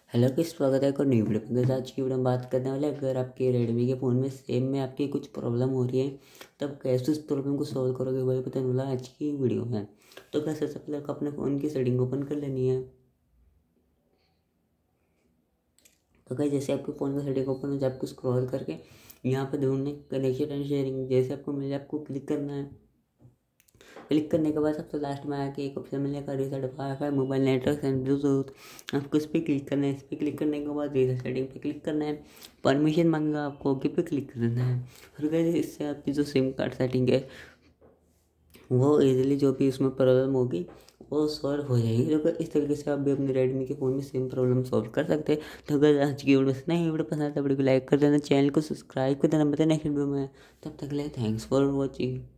Hello किस स्वागत है एक और न्यू वीडियो में। आज की वीडियो में बात करने वाले अगर आपके रेडमी के फ़ोन में सेम में आपकी कुछ प्रॉब्लम हो रही है तब कैसे उस प्रॉब्लम को सॉल्व करोगे वही पता वाला आज की वीडियो में। तो कैसे सबसे पहले आपको अपने फ़ोन की सेटिंग ओपन कर लेनी है। तो क्या जैसे आपके फ़ोन का सेटिंग ओपन हो जाए आपको स्क्रॉल करके यहाँ पर ढूंढने कनेक्शन एंड शेयरिंग जैसे आपको मिले आपको क्लिक करना है। क्लिक करने के बाद सबसे लास्ट में आके एक ऑप्शन मिलेगा reset wifi mobile network and Bluetooth. आपको इस पर क्लिक करना है। इस पर क्लिक करने के बाद रीसेट सेटिंग पे क्लिक करना है। परमिशन मांगेगा आपको ओके पे क्लिक कर देना है। फिर कैसे इससे आपकी जो सिम कार्ड सेटिंग है वो इजीली जो भी उसमें प्रॉब्लम होगी वो सॉल्व हो जाएगी। तो इस तरीके से आप भी अपने रेडमी के फ़ोन में सेम प्रॉब्लम सॉल्व कर सकते हैं। तो अगर आज की वीडियो से नहीं वीडियो पसंद आता वीडियो को लाइक कर देना, चैनल को सब्सक्राइब कर देना। बताए नेक्स्ट वीडियो में, तब तक के लिए थैंक्स फॉर वॉचिंग।